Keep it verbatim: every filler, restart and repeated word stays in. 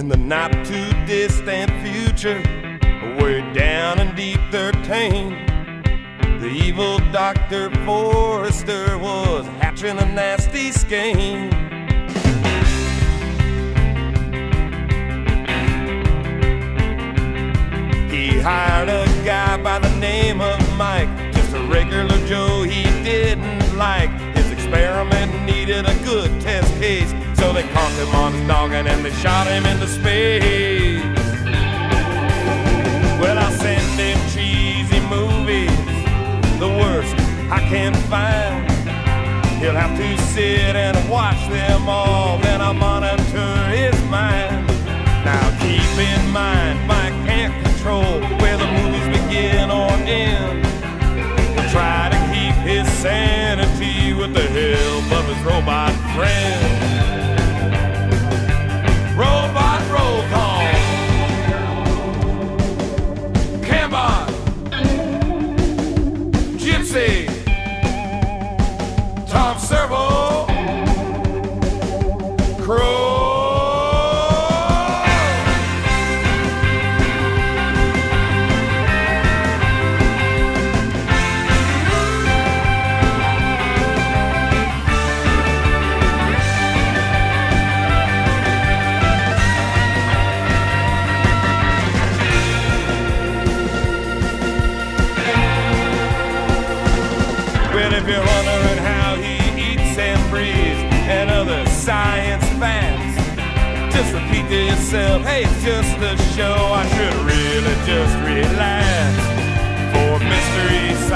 In the not too distant future, way down in deep thirteen, the evil Doctor Forrester was hatching a nasty scheme. He hired a guy by the name of Mike, just a regular Joe he didn't like. His experiment needed a good test case, so they caught him on his noggin and they shot him into space. Well, I'll send him cheesy movies, the worst I can find. He'll have to sit and watch them all, then I'll monitor his mind. Now keep in mind, Mike can't control where the movies begin or end. He'll try to keep his sanity with the help of his robot friend. Robot roll call. Cambot. Gypsy. Tom Servo. Crow. If you're wondering how he eats and breathes and other science facts, just repeat to yourself, hey, it's just a show, I should really just relax. For mystery